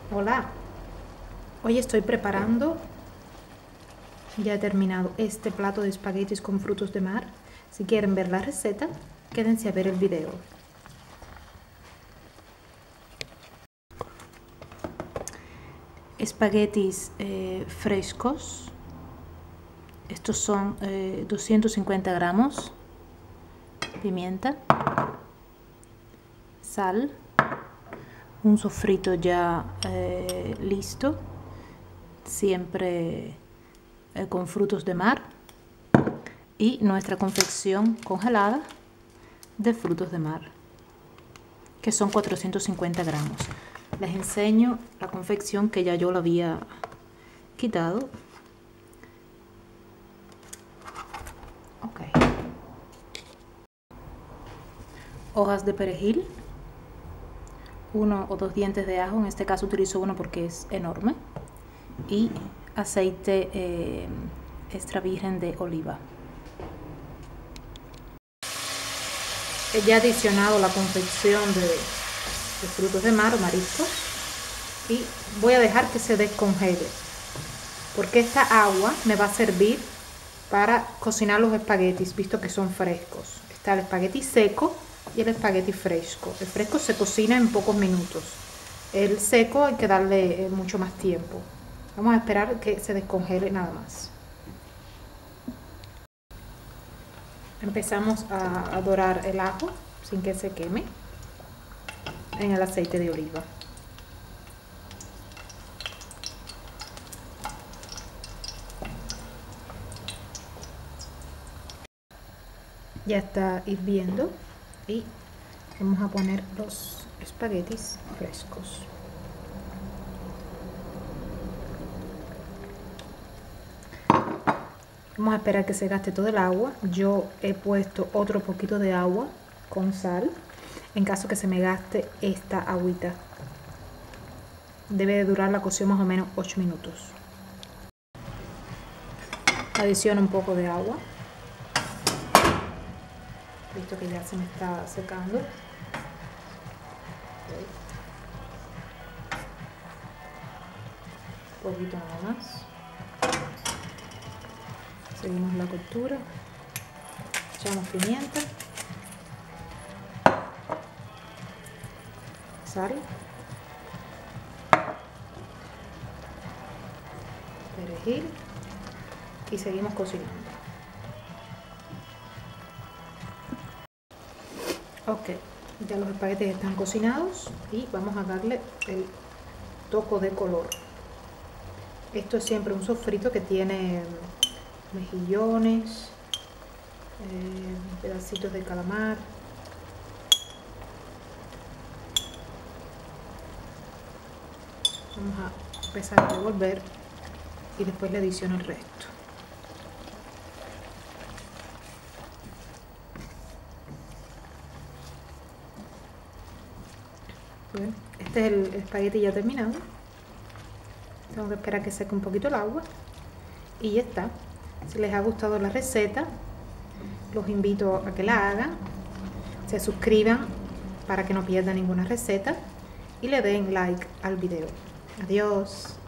Hola, hoy estoy preparando, ya he terminado este plato de espaguetis con frutos de mar. Si quieren ver la receta, quédense a ver el video. Espaguetis frescos, estos son 250 gramos, pimienta, sal, un sofrito ya listo, siempre con frutos de mar, y nuestra confección congelada de frutos de mar, que son 450 gramos. Les enseño la confección que ya yo la había quitado. Ok. Hojas de perejil, 1 o 2 dientes de ajo, en este caso utilizo uno porque es enorme, y aceite extra virgen de oliva. He ya adicionado la confección de frutos de mar o mariscos y voy a dejar que se descongele, porque esta agua me va a servir para cocinar los espaguetis, visto que son frescos. Está el espagueti seco y el espagueti fresco. El fresco se cocina en pocos minutos, el seco hay que darle mucho más tiempo. Vamos a esperar que se descongele nada más. Empezamos a dorar el ajo sin que se queme en el aceite de oliva. Ya está hirviendo y vamos a poner los espaguetis frescos. Vamos a esperar que se gaste todo el agua. Yo he puesto otro poquito de agua con sal en caso que se me gaste esta agüita. Debe de durar la cocción más o menos 8 minutos. Adiciono un poco de agua. Visto que ya se me está secando. Un poquito nada más. Seguimos la coctura. Echamos pimienta, sal, perejil y seguimos cocinando. Ok, ya los espaguetis están cocinados y vamos a darle el toque de color. Esto es siempre un sofrito que tiene mejillones, pedacitos de calamar, vamos a empezar a revolver y después le adiciono el resto. Bueno, este es el espagueti ya terminado. Tengo que esperar que seque un poquito el agua y ya está. Si les ha gustado la receta, los invito a que la hagan, se suscriban para que no pierdan ninguna receta y le den like al video. Adiós.